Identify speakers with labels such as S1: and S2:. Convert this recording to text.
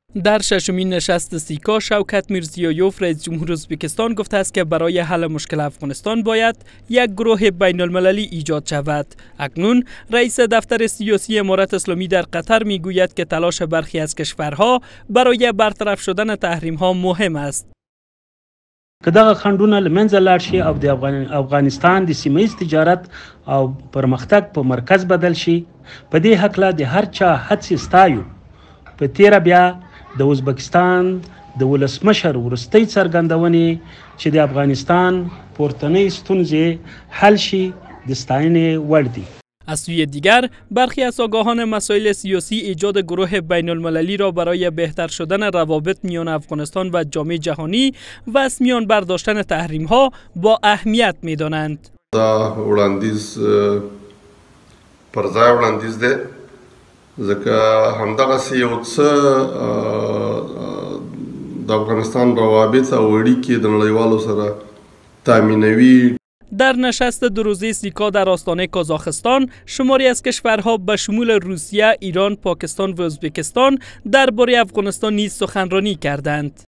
S1: در ششمین نشست سیکا، شوکت میرزیویوف رئیس جمهور ازبکستان گفته است که برای حل مشکل افغانستان باید یک گروه بین المللی ایجاد شود. اکنون رئیس دفتر سیاسی امارت اسلامی در قطر میگوید که تلاش برخی از کشورها برای برطرف شدن تحریم ها مهم است.
S2: که دغه خنډونه له منځه لاړ شي او د افغانستان د سیمه ایز تجارت او پرمختګ په مرکز بدل شي، په دې هکله د هر چا هڅې ستایو. په تیره بیا د ازبکستان د ولسمشر وروستۍ څرګندونې چې د افغانستان پورتنۍ ستونزې حل شي د ستاینې وړ دي.
S1: از سوی دیگر برخی از آگاهان مسائل سیاسی ایجاد گروه بین المللی را برای بهتر شدن روابط میان افغانستان و جامعه جهانی و از میان برداشتن تحریم ها با اهمیت می دانند.
S3: دا وړاندیز پر ځای وړاندیز دی ځکه همدغسې یو څه د افغانستان روابط او اړیکې د نړیوالو سره تامینوي.
S1: در نشست دو روزه سیکا در آستانه کازاخستان، شماری از کشورها به شمول روسیه، ایران، پاکستان و ازبکستان درباره افغانستان نیز سخنرانی کردند.